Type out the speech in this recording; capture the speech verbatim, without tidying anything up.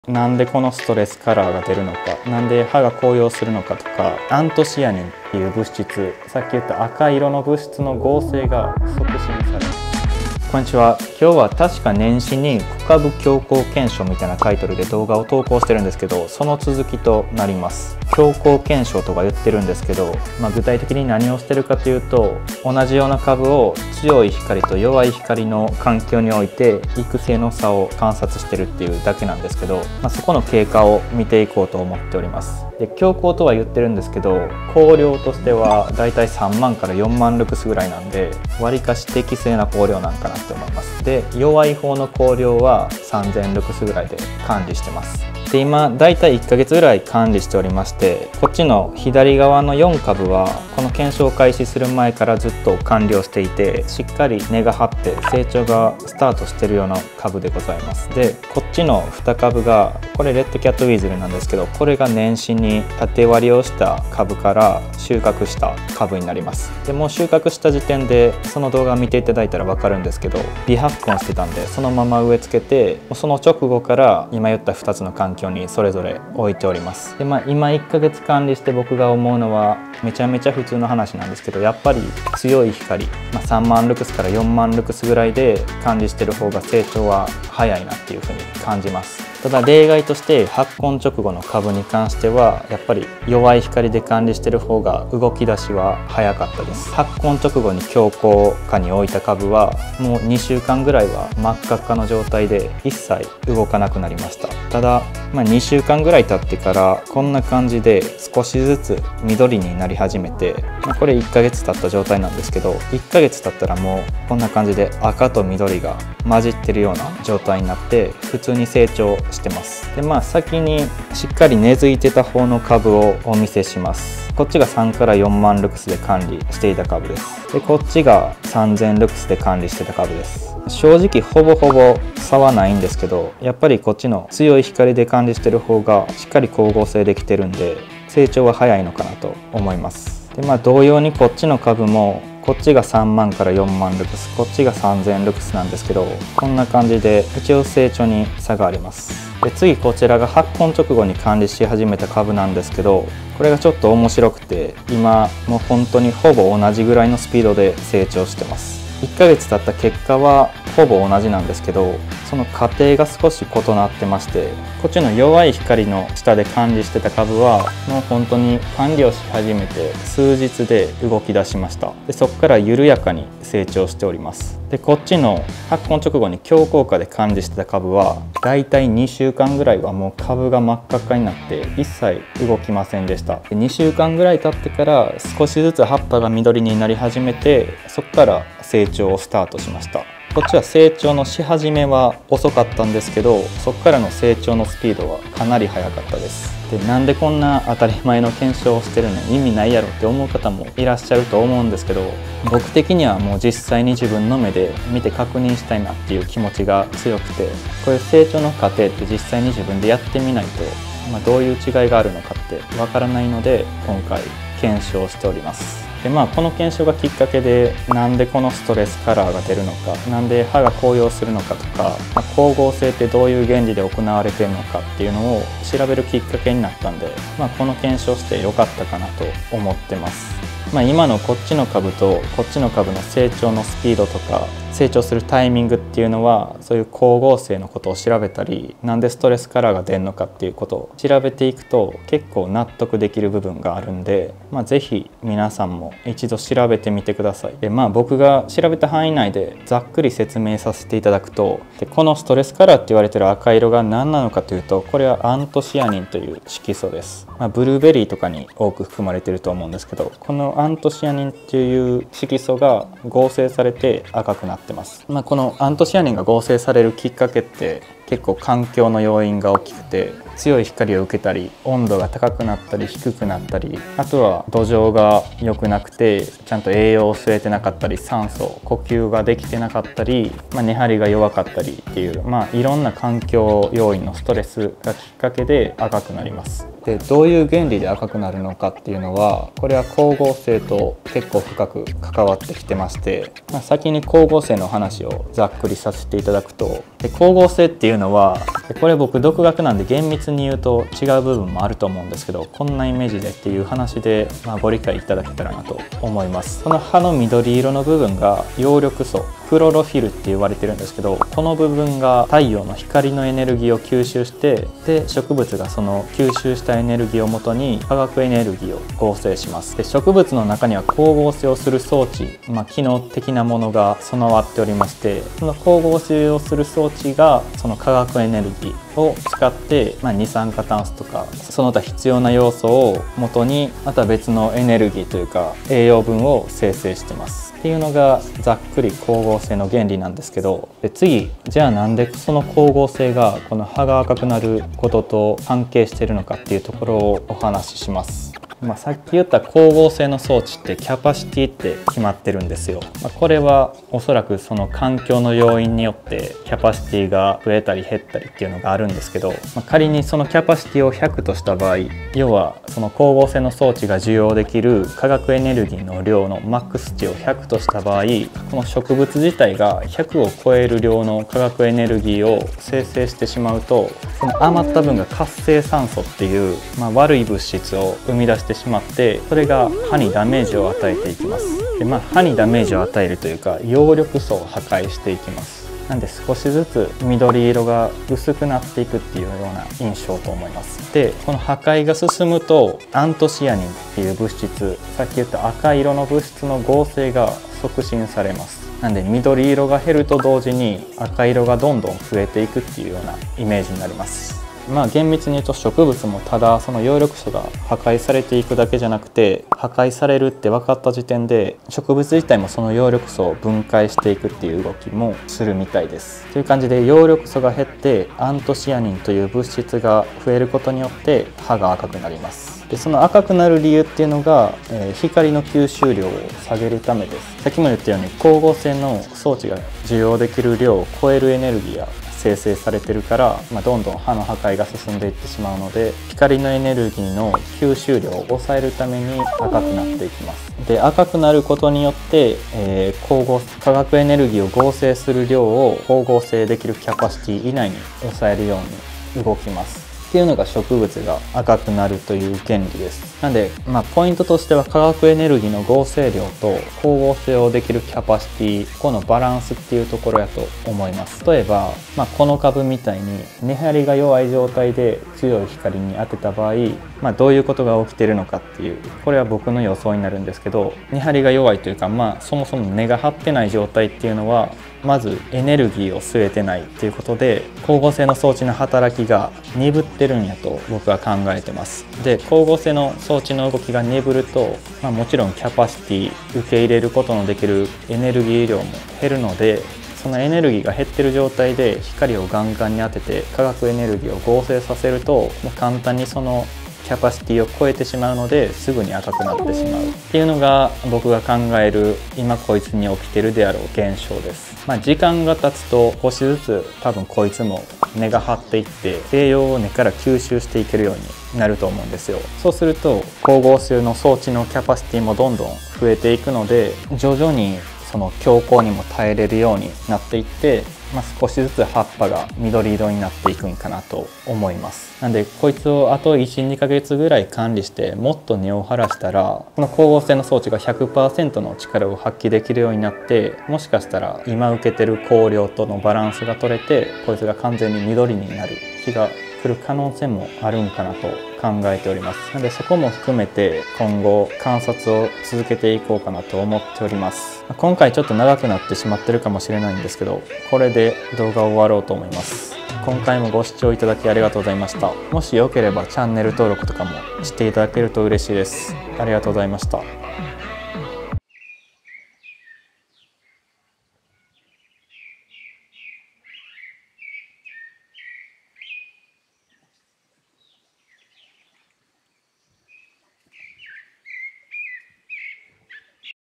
なんでこのストレスカラーが出るのか、なんで歯が紅葉するのかとか、アントシアニンっていう物質、さっき言った赤色の物質の合成が促進される。こんにちは。今日は確か年始に小株強行検証みたいなタイトルで動画を投稿してるんですけど、その続きとなります。強行検証とか言ってるんですけど、まあ、具体的に何をしてるかというと、同じような株を強い光と弱い光の環境において育成の差を観察してるっていうだけなんですけど、まあ、そこの経過を見ていこうと思っております。で、強行とは言ってるんですけど、光量としてはだいたいさんまんからよんまんルクスぐらいなんで、わりかし適正な光量なんかなって思います。で、弱い方の光量はさんぜんルクスぐらいで管理してます。で、今だいたいいっかげつぐらい管理しておりまして、こっちの左側のよんかぶはこの検証を開始する前からずっと完了していて、しっかり根が張って成長がスタートしているような株でございます。で、こっちのにかぶがこれレッドキャットウィーズルなんですけど、これが年始に縦割りをした株から収穫した株になります。でもう収穫した時点でその動画を見ていただいたら分かるんですけど、微発根してたんで、そのまま植え付けて、その直後から今言ったふたつの環境にそれぞれ置いております。で、まあ、今いっかげつ管理して僕が思うのはめちゃめちゃ普通の話なんですけど、やっぱり強い光、まあ、さんまんルクスからよんまんルクスぐらいで管理してる方が成長は早いなっていうふうに感じます。ただ例外として発根直後の株に関してはやっぱり弱い光で管理してる方が動き出しは早かったです。発根直後に強硬下に置いた株はもうにしゅうかんぐらいは真っ赤っかの状態で一切動かなくなりました。ただ、まあ、にしゅうかんぐらい経ってからこんな感じで少しずつ緑になり始めて、まあ、これいっかげつ経った状態なんですけど、いっかげつ経ったらもうこんな感じで赤と緑が混じってるような状態になって普通に成長してます。で、まあ先にしっかり根付いてた方の株をお見せします。こっちがさんからよんまんルクスで管理していた株です。で、こっちがさんぜんルクスで管理してた株です。正直ほぼほぼ差はないんですけど、やっぱりこっちの強い光で管理してる方がしっかり光合成できてるんで成長は早いのかなと思います。で、まあ同様にこっちの株もこっちがさんまんからよんまんルクス、こっちがさんぜんルクスなんですけど、こんな感じで一応成長に差があります。で、次こちらが発根直後に管理し始めた株なんですけど、これがちょっと面白くて、今もう本当にほぼ同じぐらいのスピードで成長してます。いっかげつ経った結果はほぼ同じなんですけど、その過程が少し異なってまして、こっちの弱い光の下で管理してた株はもう本当に管理をし始めて数日で動き出しました。で、そこから緩やかに成長しております。で、こっちの発根直後に強硬下で管理してた株はだいたいにしゅうかんぐらいはもう株が真っ赤っかになって一切動きませんでした。で、にしゅうかんぐらい経ってから少しずつ葉っぱが緑になり始めて、そこから成長をスタートしました。こっちは成長のし始めは遅かったんですけど、そこからの成長のスピードはかなり速かったです。で、なんでこんな当たり前の検証をしてるのに意味ないやろって思う方もいらっしゃると思うんですけど、僕的にはもう実際に自分の目で見て確認したいなっていう気持ちが強くて、こういう成長の過程って実際に自分でやってみないと、まあ、どういう違いがあるのかってわからないので今回検証しております。で、まあ、この検証がきっかけでなんでこのストレスカラーが出るのか、なんで歯が紅葉するのかとか、まあ、光合成ってどういう原理で行われているのかっていうのを調べるきっかけになったんで、まあ、この検証してよかったかなと思ってます。まあ、今のこっちの株とこっちの株の成長のスピードとか成長するタイミングっていうのは、そういう光合成のことを調べたり、なんでストレスカラーが出るのかっていうことを調べていくと結構納得できる部分があるんで、まあ、ぜひ皆さんも一度調べてみてください。で、まあ、僕が調べた範囲内でざっくり説明させていただくと、で、このストレスカラーって言われてる赤色が何なのかというと、これはアントシアニンという色素です。まあ、ブルーベリーとかに多く含まれていると思うんですけど、このアントシアニンっていう色素が合成されて赤くなってます。まあ、このアントシアニンが合成されるきっかけって結構環境の要因が大きくて、強い光を受けたり温度が高くなったり低くなったり、あとは土壌が良くなくてちゃんと栄養を吸えてなかったり、酸素呼吸ができてなかったり、まあ、根張りが弱かったりっていう、まあ、いろんな環境要因のストレスがきっかけで赤くなります。 でどういう原理で赤くなるのかっていうのは、これは光合成と結構深く関わってきてまして、まあ、先に光合成の話をざっくりさせていただくと、で光合成っていうのは、これ僕独学なんで厳密に言うと違う部分もあると思うんですけど、こんなイメージでっていう話で、まあ、ご理解いただけたらなと思います。この葉の緑色の部分が葉緑素、クロロフィルって言われてるんですけど、この部分が太陽の光のエネルギーを吸収して、で植物がその吸収したエネルギーをもとに化学エネルギーを合成します。で植物の中には光合成をする装置、まあ、機能的なものが備わっておりまして、その光合成をする装置がその化学エネルギーを使って、まあ、二酸化炭素とかその他必要な要素を元にまた別のエネルギーというか栄養分を生成してますっていうのがざっくり光合成の原理なんですけど、で次じゃあなんでその光合成がこの葉が赤くなることと関係しているのかっていうところをお話しします。まあ、さっき言った光合成の装置ってキャパシティって決まってるんですよ。まあ、これはおそらくその環境の要因によってキャパシティが増えたり減ったりっていうのがあるんですけど、まあ、仮にそのキャパシティをひゃくとした場合、要はその光合成の装置が受容できる化学エネルギーの量のマックス値をひゃくとした場合、この植物自体がひゃくを超える量の化学エネルギーを生成してしまうと、その余った分が活性酸素っていう、まあ、悪い物質を生み出してしまって、それが葉にダメージを与えていきます。で、まあ、葉にダメージを与えるというか葉緑素を破壊していきます。なんで少しずつ緑色が薄くなっていくっていうような印象と思います。でこの破壊が進むとアントシアニンっていう物質、さっき言った赤色の物質の合成が促進されます。なんで緑色が減ると同時に赤色がどんどん増えていくっていうようなイメージになります。まあ厳密に言うと植物もただその葉緑素が破壊されていくだけじゃなくて、破壊されるって分かった時点で植物自体もその葉緑素を分解していくっていう動きもするみたいです。という感じで葉緑素が減ってアントシアニンという物質が増えることによって葉が赤くなります。でその赤くなる理由っていうのが、えー、光の吸収量を下げるためです。さっきも言ったように光合成の装置が受容できる量を超えるエネルギーが生成されてるから、まあ、どんどん葉の破壊が進んでいってしまうので、光のエネルギーの吸収量を抑えるために赤くなっていきます。で赤くなることによって、えー、光合化学エネルギーを合成する量を光合成できるキャパシティ以内に抑えるように動きますっていうのが植物が赤くなるという原理です。なんで、まあ、ポイントとしては化学エネルギーの合成量と光合成をできるキャパシティ、このバランスっていうところやと思います。例えば、まあ、この株みたいに根張りが弱い状態で強い光に当てた場合、まあ、どういうことが起きているのかっていう、これは僕の予想になるんですけど、根張りが弱いというか、まあ、そもそも根が張ってない状態っていうのはまずエネルギーを吸えてないっていうことで、光合成の装置の働きが鈍ってるんやと僕は考えてます。で光合成の装置の動きが鈍ると、まあ、もちろんキャパシティ、受け入れることのできるエネルギー量も減るので、そのエネルギーが減ってる状態で光をガンガンに当てて化学エネルギーを合成させると、もう簡単にそのキャパシティを超えてしまうので、すぐに赤くなってしまうっていうのが僕が考える今こいつに起きてるであろう現象です。まあ、時間が経つと少しずつ多分こいつも根が張っていって栄養を根から吸収していけるようになると思うんですよ。そうすると光合成の装置のキャパシティもどんどん増えていくので、徐々にその強光にも耐えれるようになっていって、まあ、少しずつ葉っぱが緑色になっていくんかなと思います。なんでこいつをあといち、にかげつぐらい管理してもっと根を張らしたら、この光合成の装置が ひゃくパーセント の力を発揮できるようになって、もしかしたら今受けてる光量とのバランスが取れて、こいつが完全に緑になる日が来る可能性もあるんかなと考えております。なのでそこも含めて今後観察を続けていこうかなと思っております。今回ちょっと長くなってしまってるかもしれないんですけど、これで動画を終わろうと思います。今回もご視聴いただきありがとうございました。もしよければチャンネル登録とかもしていただけると嬉しいです。ありがとうございました。